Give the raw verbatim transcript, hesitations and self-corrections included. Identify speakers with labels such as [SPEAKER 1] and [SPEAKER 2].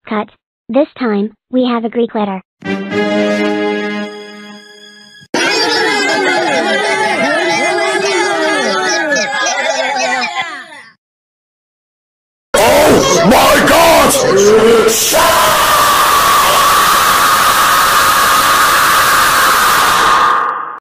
[SPEAKER 1] Cut. This time, we have a Greek letter.
[SPEAKER 2] Oh my God! Shut